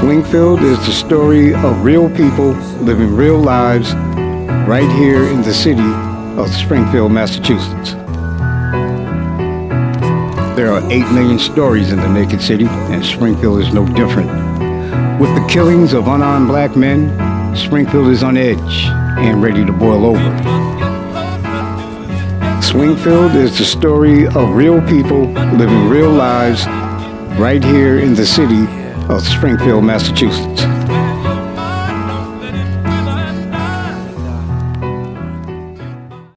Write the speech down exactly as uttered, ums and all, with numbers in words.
Swingfield is the story of real people living real lives right here in the city of Springfield, Massachusetts. There are eight million stories in the naked city, and Springfield is no different. With the killings of unarmed black men, Springfield is on edge and ready to boil over. Swingfield is the story of real people living real lives right here in the city of Springfield, Massachusetts.